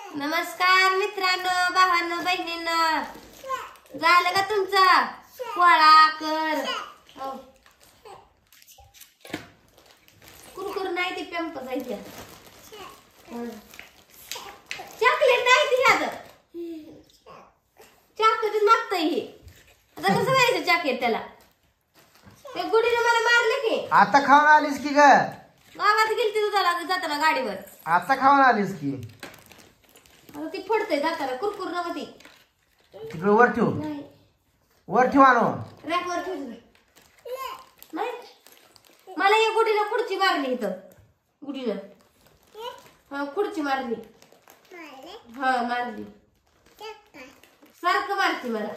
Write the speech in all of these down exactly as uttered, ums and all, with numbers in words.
नमस्कार मित्रांनो, भावांनो, बहिणींनो, झालं का तुमचा पोळा कर? कुरकुर नाही ती पेंप जायचं, चॉकलेट नाही ती आता चॉकलेट मागताय हे. आता कसं व्हायचं चॉकलेट त्याला? ते गुडीने मला मारलं की. आता खाऊन आलीस की ग? गावात गेलती दुधाला जाताना गाडीवर. आता खाऊन आलीस की? आता ती फडतय जाताना कुरकुर नव्हती. तिकडे वर ठेव, नाही वर ठेव आणू. रॅकवर ठेव नाही. मला या गुडीनं खुर्ची मारली इथं. गुडीनं हा खुर्ची मारली. हा मारली, सारखं मारती मला.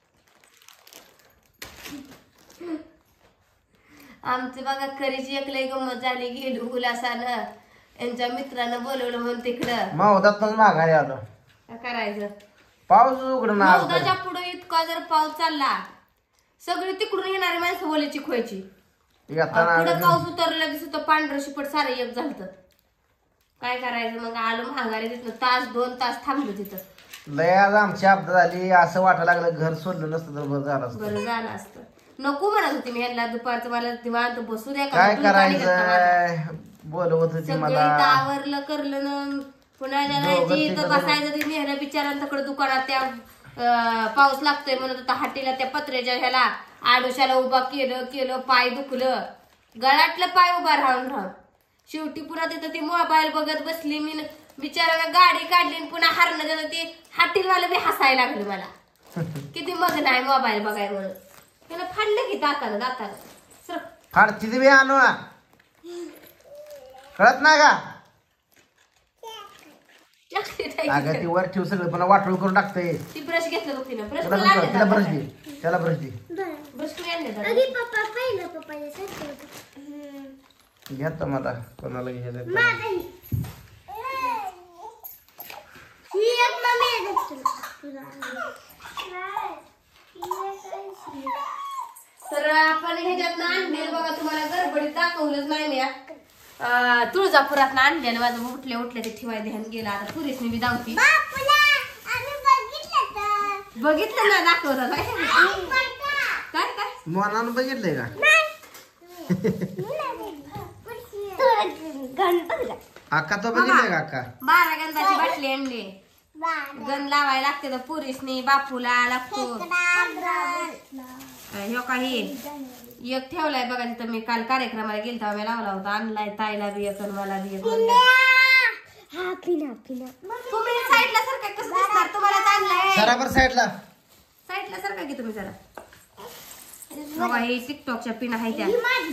आमची बघा खरीची एक लय गंमत झाली. गेलो उल्हासानं, यांच्या मित्रानं बोलवलं म्हणून तिकडं मौदात माघारी आलो. काय करायचं? पाऊस उघडून मौदाच्या पुढे इतका जर पाऊस चालला, सगळी तिकडून येणारी माणसं बोलायची खोयची. पुढे पाऊस उतरला की सुद्धा पांढरं शिपट सारं एक झालं. काय करायचं मग? आलो महागारी. तिथं तास दोन तास थांबलो तिथं. लय आज आमची अपघात झाली. असं वाटायला लागलं घर सोडलं नसतं तर बरं झालं असतं. बरं झालं असतं. नको म्हणत होती मी यांना दुपारचं, मला निवांत बसू द्या. काय करायचं? बोलवत होती मला. आवरलं करलं ना, पुन्हा जायची तर बसायचं. ती नेहरा बिचारांकडे दुकानात त्या पाऊस लागतोय म्हणत होता. हाटीला त्या पत्र्याच्या ह्याला आडोशाला उभा केलं केलं पाय दुखलं, गळाटलं पाय उभा राहून राहून. शेवटी पुन्हा तिथं ती मोबाईल बघत बसली. मी बिचाराला गाडी काढली, पुन्हा हरणं जाणं ती हाटीलवाला बी हसायला लागली मला. किती मग नाही मोबाईल बघाय म्हणून. त्याला फाडलं की दाताला दाताला सर फाडची बी आणू, कळत नाही का? अगं ती वर ठेव, सगळं पुन्हा वाटोळ करून टाकतंय. ती ब्रश घेतलं बघ तिनं. ब्रश तिला ब्रश दे, त्याला ब्रश दे. ब्रश कुणी आणले? घेत मला कोणाला घ्यायचं. तर आपण ह्याच्यात आणले बघा, तुम्हाला गडबडीत दाखवलंच नाही मी. तुळजापुरात आणलेलं माझं उठल्या उठल्या ते ठेवाय ध्यान गेला. आता पुरीस मी दावती बघितलं ना, दाखवलं काय काय मनानं बघितलंय का? अक्का तो बघितलंय का? अक्का बारा गंधाची बाटली आणली. गंध लावायला लागते तर पुरीसनी बापूला लागतो. ह्यो काही एक ठेवलाय बघा तिथं. मी काल कार्यक्रमाला गेलतो, आम्ही लावला होता. आणलाय ताईला बी एक, मला बी एक. तुम्ही साईडला सारखा कसं दिसणार? तुम्हाला चांगलाय बराबर साईडला साईडला सारखा की तुम्ही जरा. बघा हे टिकटॉकच्या पिना आहे त्या,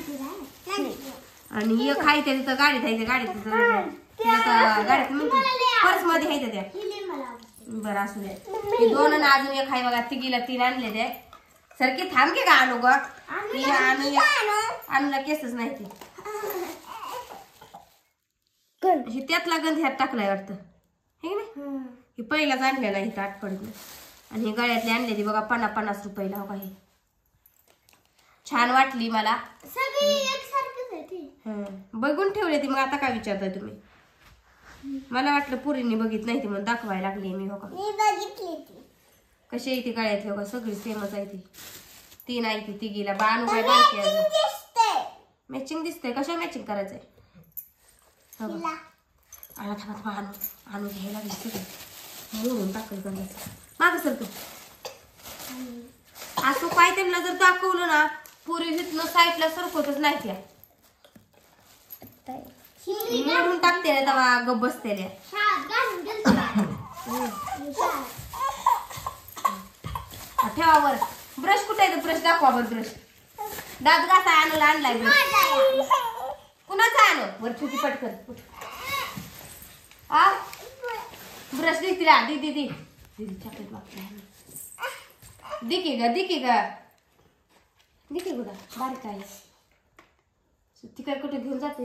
आणि एक आहे त्या तिथं गाडीत आहे. त्या गाडीत गाडीत पर्स मध्ये आहे त्या. बरं असू द्या. हे दोन आणि अजून एक आहे बघा. तिघीला तीन आणले ते. सारखी थांब की का आणू ग? आणला केसच नाही ती. त्यातला गंध ह्यात टाकलाय वाटतं, हे नाही. हे पहिलाच आणलेला आहे आठवडीत. आणि हे गळ्यातले आणले ती बघा पन्नास पन्नास रुपयाला. हो काही छान वाटली मला. बघून ठेवले ती. मग आता काय विचारताय तुम्ही? मला वाटलं पुरींनी बघित नाही ती म्हणून दाखवायला लागली मी. हो का कशी आहे ती गळ्यातली? हो का सगळी सेमच आहे ती. तीन आहे ती तिघीला. बाणू काय बारकी मॅचिंग दिसतंय. कशा मॅचिंग करायचंय? आणा थांबा आणू आणू घ्यायला लागली सगळं मोडून टाकल गंधाचं. माग सर तू असं काय त्यांना जर दाखवलं ना, पुरी तिथनं साईडला सरकवतच नाही त्या. मोडून टाकते तेव्हा गप बसते. ठेवा वर. ब्रश कुठे आहे? ब्रश दाखवा बर. ब्रश दात घासा आणला आणलाय ब्रश. कुणाचा आणू? वर छोटी पटकन ब्रश दे तिला. दी दी दी दीदी चॉकलेट वापरायला दे की ग, दे की ग, दे की गुडा. बारीक आहे ती. काय कुठे घेऊन जाते?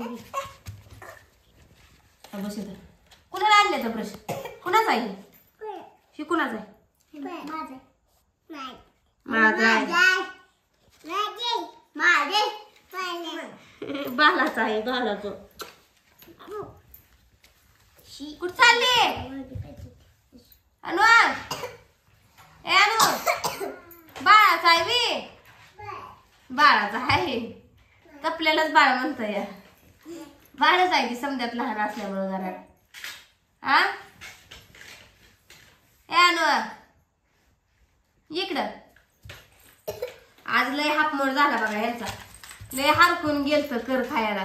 बस इथं. कुणाला आणले तर ब्रश? कुणाचा आहे हे? कुणाचा आहे? बालाचा आहे. बालाचं कुठं चालले? अनु ए अनु बाळाचा आहे बी बाळाचा आहे तपल्यालाच बाळ म्हणत या बाळच आहे ती समजात लहान असल्यामुळे घरात हा ए अनु इकडं आज लय हापमोड झाला बघा यांचा लय हरकून गेलत कर खायला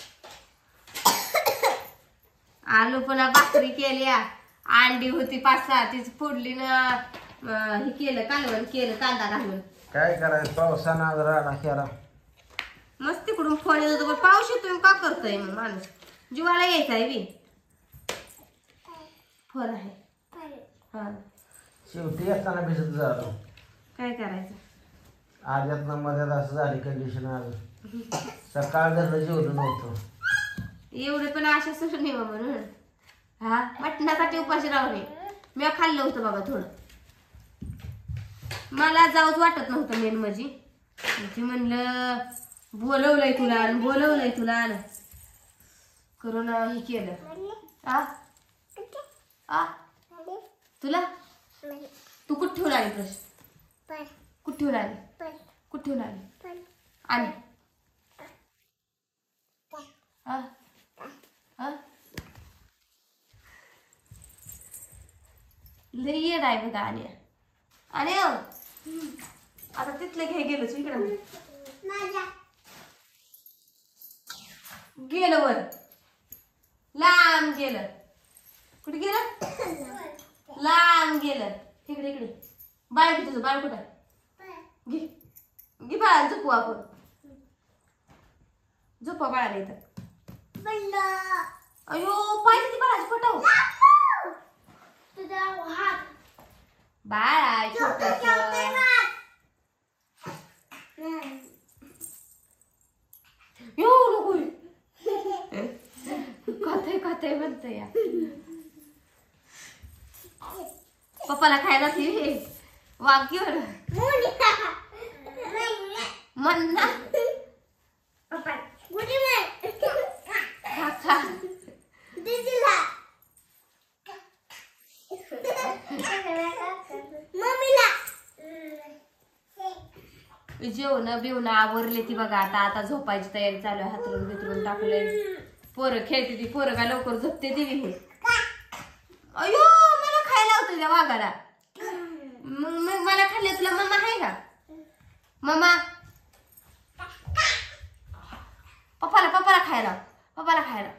आलू पुन्हा भाकरी केल्या अंडी होती पाच सहा तीच फोडली ना हे केलं कालवण केलं कांदा घालून काय करायचं पावसानं राडा केला मस्त तिकडून फोन येत होता पाऊस येतोय का करतोय मग माणूस जीवाला यायचा आहे बी फोन आहे हा शेवटी येताना भिजत झालो काय करायचं आल्यात ना मध्यात असं झाली कंडिशन आज सकाळ धरलं जेवलं नव्हतं एवढे पण आशा सुरू नाही म्हणून हा मटणासाठी उपाशी राहणे मी खाल्लं होतं बाबा थोडं मला जाऊच वाटत नव्हतं मेन म्हणजे ती म्हणलं बोलवलंय तुला बोलवलंय तुला करून हे केलं आ आ तुला तू कुठं ठेवून आली प्रश्न कुठं ठेवून आली कुठं ठेवून आली आणि लय येड आहे बघा आणि आणि आता तिथलं घे गेलं इकडं गेलं वर लांब गेलं कुठे गेलं लांब गेलं इकडे इकडे बाळ की तुझं बाळ कुठं घे घे बाळा झोपू आपण झोपा बाळाला इथं अयो पाहिजे ती बाळाची फोटो बाळ आहे छोटस यो नको कथे कथे म्हणते या पप्पाला खायला ती वाक्य म्हणा जेवण बिवण आवरले ती बघा आता आता झोपायची तयारी चालू आहे हातरून बितरून टाकले पोरं खेळते ती पोरं का लवकर झोपते ती हे अयो मला खायला होतं त्या वाघाला मग मला खाल्ले तुला मम्मा आहे का मम्मा पप्पाला पप्पाला खायला पप्पाला खायला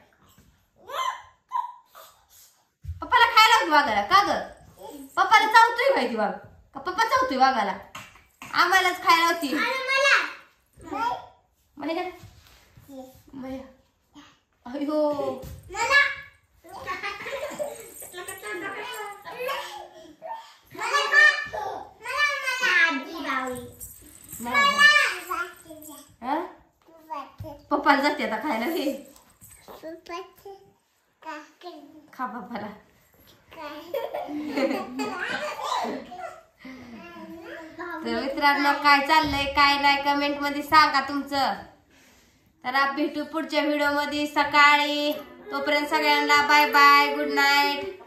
पप्पाला खायला होती वाघाला का ग पप्पाला चावतोय माहिती वाघ का पप्पा चावतोय वाघाला आम्हालाच खायला होती म्हणे का अयो पप्पाला जाते आता खायला हे खा पप्पाला तर मित्रांनो काय चाललंय काय नाही कमेंट मध्ये सांगा तुमचं तर आपण भेटू पुढच्या व्हिडिओ मध्ये सकाळी तोपर्यंत सगळ्यांना बाय बाय गुड नाईट